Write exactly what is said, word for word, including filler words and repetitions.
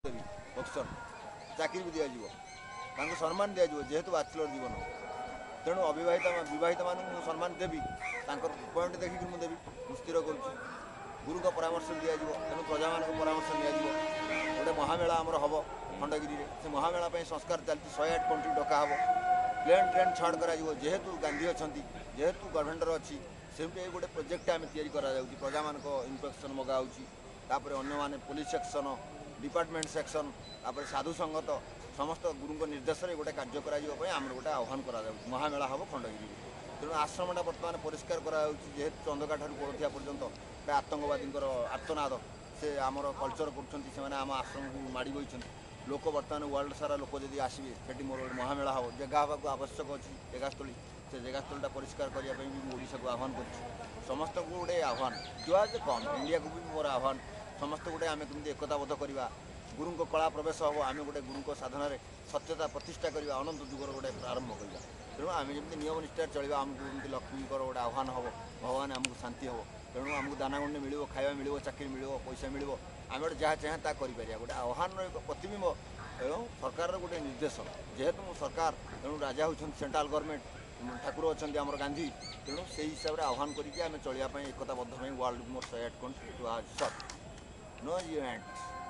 देवी बक्सर चाकरी भी दिज्व सम्मान दिज्व जेहेतु बैचलर जीवन तेणु अविवाहित बहित मानू सम्मान देवी पॉइंट देखिक मुझे देवी मुझे स्थिर कर गुरु का परामर्श दिज्व तेणु प्रजा मान परामर्श दिज्व गोटे महामेला आमर हम खंडगिरी से महामेला संस्कार चलती शहे आठ कंट्री डका हे प्लेन ट्रेन छाड़ कर जेहेतु गांधी अच्छा जेहेतु गवर्नमेंटर अच्छी से गोटे प्रोजेक्ट आम या प्रजा मान इन्फेक्शन मगाऊपर अन्य पुलिस सेक्शन डिपार्टमेंट सेक्शन साधु संगत समस्त गुरु निर्देश में गोटे कार्य करम गोटे आह्वान कर महामेला हम खंडगिरी तेणु आश्रमटा बर्तमान परिष्कार जेहेतु चंदका ठार पड़ोथिया पर्यंत आतंकवादी आर्तनाद से आमर कल्चर करम आश्रम को माड़ बही लोक बर्तमान वर्ल्ड सारा लोक जब आसवे से मोर महामेला हम जगह हाँ आवश्यक अच्छी जगहस्थली से जगहस्थली परिष्कार करने ओडिशा को आह्वान कर समस्त को गोटे आह्वान जुआज कम इंडिया को भी मोर आह्वान समस्त गोटे आम कमी एकताबद्ध करवा गुरु को कला प्रवेश हम आम गोटे गुरु साधन सत्यता प्रतिष्ठा करवा अनंत जुगर गोटे प्रारंभ करवा तेणु आम जमी नियम निष्ठा चलवा आमको जमी लक्ष्मी गोटे आह्वान हम भगवान आमको शांति हम तेणु आमको दाना गंडे मिल खावा मिल चाकरी मिल पैसा मिल आम गोटे जहाँ चाहे ता कर गोटे आह्वान एक प्रतिबिंब एवं सरकार गोटे निर्देश जेहेतु सरकार तेणु राजा होती सेंट्रल गवर्नमेंट ठाकुर अच्छा आम गांधी तेणु से हिसाब से आह्वान करके चलने एकताबद्ध वर्ल्ड मोर शहे आठ कंट्री टू आज नो इवेंट।